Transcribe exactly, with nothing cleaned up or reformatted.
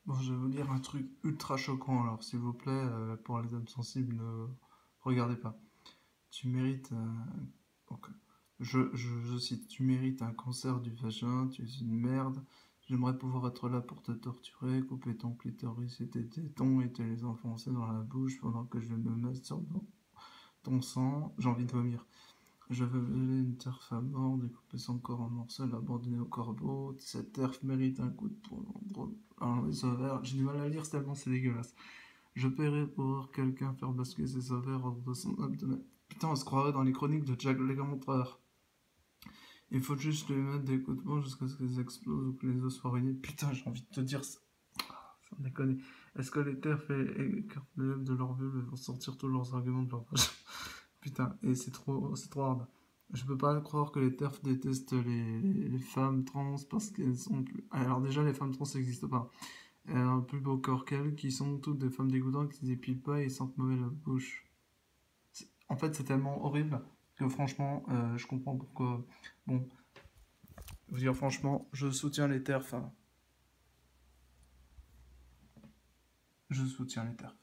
Bon, je vais vous dire un truc ultra choquant, alors s'il vous plaît, euh, pour les âmes sensibles, ne regardez pas. Tu mérites un... donc, je, je, je cite, tu mérites un cancer du vagin, tu es une merde. J'aimerais pouvoir être là pour te torturer, couper ton clitoris et tes tétons et te les enfoncer dans la bouche pendant que je me masturbe dans ton sang. J'ai envie de vomir. Je veux violer une terf à mort, découper son corps en morceaux, l'abandonner au corbeau. Cette terf mérite un coup de poing dans les ovaires. J'ai du mal à lire tellement c'est dégueulasse. Je paierai pour voir quelqu'un faire basculer ses ovaires hors de son abdomen. Putain, on se croirait dans les chroniques de Jack l'Éventreur. Il faut juste lui mettre des coups de poing jusqu'à ce qu'ils explosent ou que les os soient ruinés. Putain, j'ai envie de te dire ça. Sans déconner. Est-ce que les terfs écartent les lèvres de leur vulve et vont sortir tous leurs arguments de leur vagin? Putain, et c'est trop, c'est trop hard. Je peux pas croire que les TERFs détestent les, les, les femmes trans parce qu'elles sont plus... Alors déjà, les femmes trans n'existent pas. Elles ont un plus beau corps qu'elles, qui sont toutes des femmes dégoûtantes qui se dépilent pas et sentent mauvais la bouche. C'est- En fait, c'est tellement horrible que franchement, euh, je comprends pourquoi... Bon, je veux dire franchement, je soutiens les TERFs, hein. Je soutiens les TERFs.